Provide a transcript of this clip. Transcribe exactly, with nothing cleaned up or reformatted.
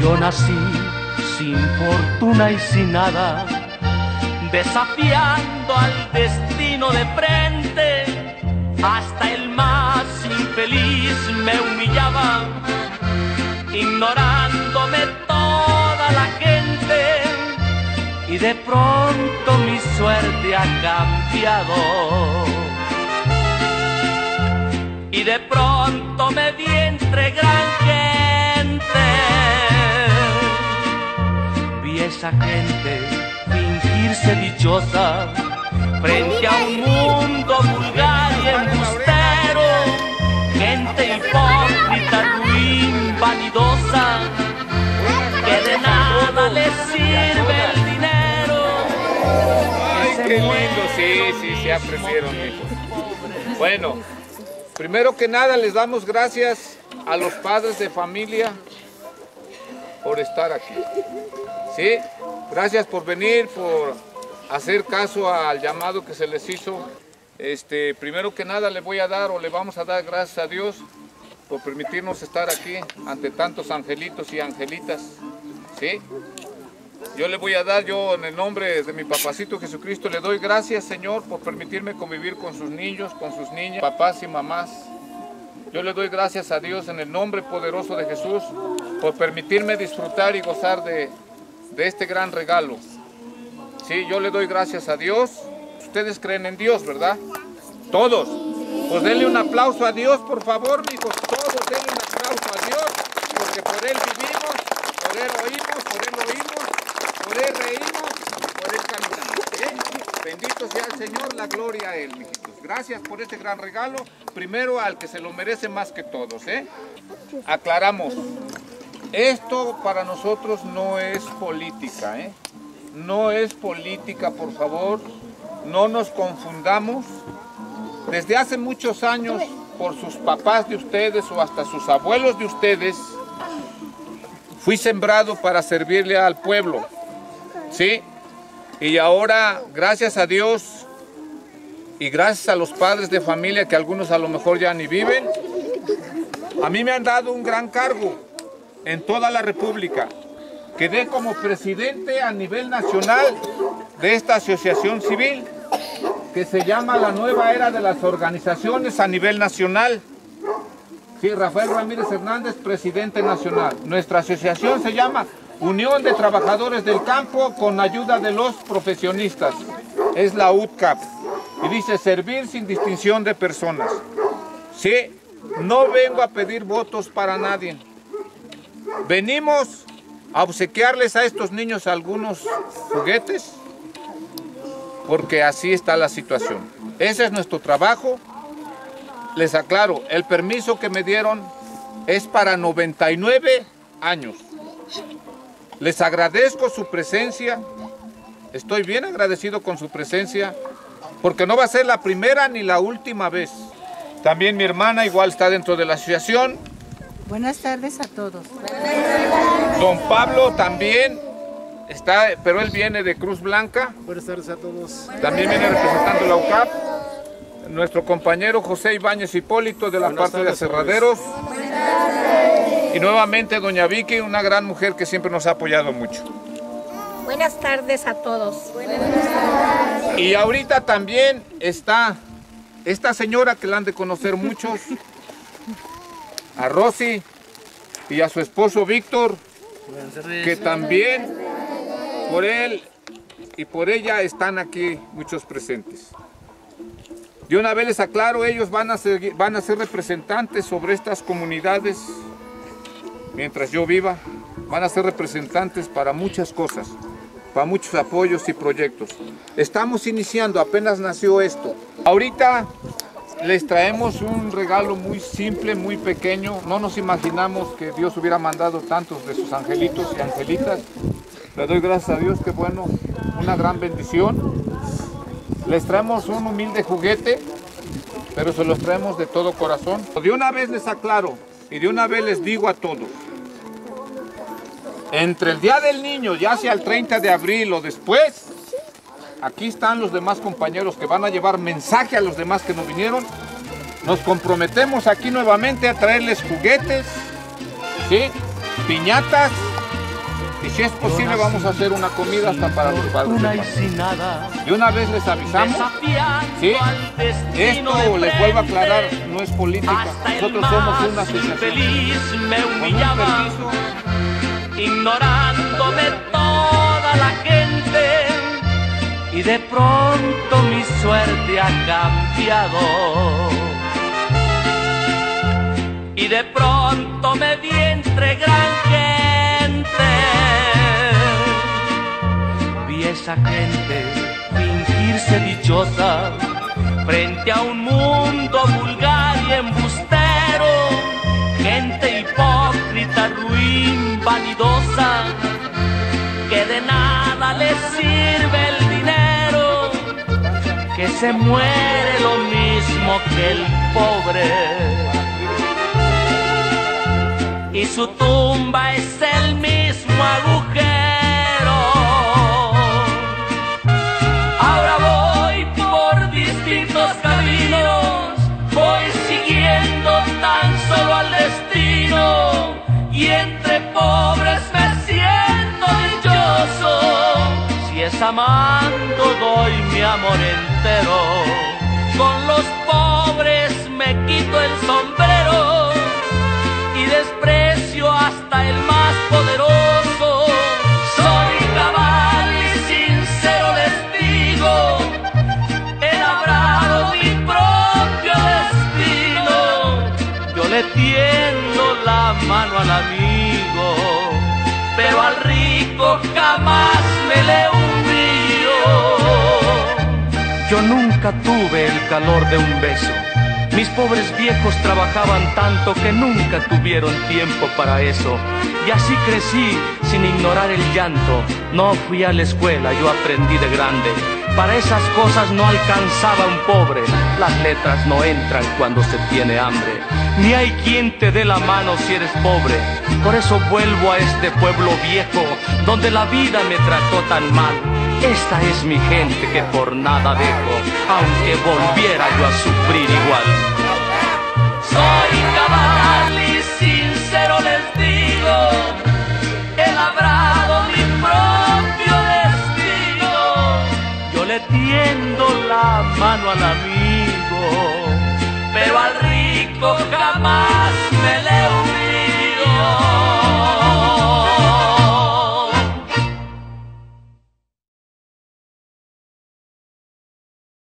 Yo nací sin fortuna y sin nada, desafiando al destino de frente. Hasta el más infeliz me humillaba, ignorándome toda la gente. Y de pronto mi suerte ha cambiado, y de pronto me vi entre gran gente. Vi a esa gente fingirse dichosa frente a un mundo vulgar y embustero, gente hipócrita, ruin, vanidosa, que de nada les sirve el dinero. Ay, qué lindo, sí, sí, se apreciaron, hijos. Bueno, primero que nada les damos gracias a los padres de familia por estar aquí. ¿Sí? Gracias por venir, por hacer caso al llamado que se les hizo. Este, primero que nada le voy a dar o le vamos a dar gracias a Dios por permitirnos estar aquí ante tantos angelitos y angelitas. ¿Sí? Yo le voy a dar, yo en el nombre de mi papacito Jesucristo, le doy gracias, Señor, por permitirme convivir con sus niños, con sus niñas, papás y mamás. Yo le doy gracias a Dios en el nombre poderoso de Jesús por permitirme disfrutar y gozar de, de este gran regalo. Sí, yo le doy gracias a Dios. Ustedes creen en Dios, ¿verdad? Todos. Pues denle un aplauso a Dios, por favor, hijos. Todos denle un aplauso a Dios, porque por Él vivimos, por Él oímos, por Él oímos, por Él reímos, por Él caminamos. ¿Eh? Bendito sea el Señor, la gloria a Él, hijitos. Gracias por este gran regalo. Primero al que se lo merece más que todos. ¿eh? Aclaramos. Esto para nosotros no es política, ¿eh? No es política, por favor. No nos confundamos. Desde hace muchos años, por sus papás de ustedes o hasta sus abuelos de ustedes, fui sembrado para servirle al pueblo. ¿Sí? Y ahora, gracias a Dios y gracias a los padres de familia, que algunos a lo mejor ya ni viven, a mí me han dado un gran cargo en toda la República. Quedé como presidente a nivel nacional de esta asociación civil que se llama la Nueva Era de las Organizaciones a nivel nacional. Sí, Rafael Ramírez Hernández, presidente nacional. Nuestra asociación se llama Unión de Trabajadores del Campo con ayuda de los profesionistas. Es la U T C A P. Y dice servir sin distinción de personas. Sí, no vengo a pedir votos para nadie. Venimos a obsequiarles a estos niños algunos juguetes, porque así está la situación. Ese es nuestro trabajo. Les aclaro, el permiso que me dieron es para noventa y nueve años. Les agradezco su presencia. Estoy bien agradecido con su presencia, porque no va a ser la primera ni la última vez. También mi hermana igual está dentro de la asociación. Buenas tardes a todos. Don Pablo también está, pero él viene de Cruz Blanca. Buenas tardes a todos. También viene representando la U C A P. Nuestro compañero José Ibáñez Hipólito de la Buenas parte tardes, de Aserraderos. Y nuevamente doña Vicky, una gran mujer que siempre nos ha apoyado mucho. Buenas tardes a todos. Y ahorita también está esta señora que la han de conocer muchos, a Rosy y a su esposo Víctor, que también por él y por ella están aquí muchos presentes. De una vez les aclaro, ellos van a ser, van a ser representantes sobre estas comunidades mientras yo viva, van a ser representantes para muchas cosas, para muchos apoyos y proyectos. Estamos iniciando, apenas nació esto. Ahorita les traemos un regalo muy simple, muy pequeño. No nos imaginamos que Dios hubiera mandado tantos de sus angelitos y angelitas. Le doy gracias a Dios, que bueno, una gran bendición. Les traemos un humilde juguete, pero se los traemos de todo corazón. De una vez les aclaro y de una vez les digo a todos, entre el Día del Niño, ya sea el treinta de abril o después, aquí están los demás compañeros que van a llevar mensaje a los demás que no vinieron. Nos comprometemos aquí nuevamente a traerles juguetes, ¿sí? Piñatas Y si es posible vamos a hacer una comida hasta para los padres de familia. De una vez les avisamos, ¿sí? Esto, les vuelvo a aclarar, no es política. Nosotros somos una asociación. Me humillaba, ignorándome toda la gente, y de pronto mi suerte ha cambiado. Y de pronto me vi entre gran gente. Vi esa gente fingirse dichosa frente a un mundo vulgar y embustero, gente hipócrita, ruin, vanidosa, que de nada les sirve el dinero, que se muere lo mismo que el pobre, y su tumba es el mismo agujero. Ahora voy por distintos caminos, voy siguiendo tan solo al destino, y entre pobres me siento dichoso. Si es amando doy mi amor entero, con los pobres me quito el sombrero y desprecio hasta el más poderoso. Soy cabal y sincero les digo, he labrado mi propio destino. Yo le tiendo la mano al amigo, pero al rico jamás me le humillo. Yo nunca tuve el calor de un beso. Mis pobres viejos trabajaban tanto que nunca tuvieron tiempo para eso. Y así crecí sin ignorar el llanto. No fui a la escuela, yo aprendí de grande. Para esas cosas no alcanzaba un pobre. Las letras no entran cuando se tiene hambre. Ni hay quien te dé la mano si eres pobre. Por eso vuelvo a este pueblo viejo, donde la vida me trató tan mal. Esta es mi gente que por nada dejo, aunque volviera yo a sufrir igual. Soy cabal y sincero les digo, he labrado mi propio destino. Yo le tiendo la mano al amigo, pero al rico jamás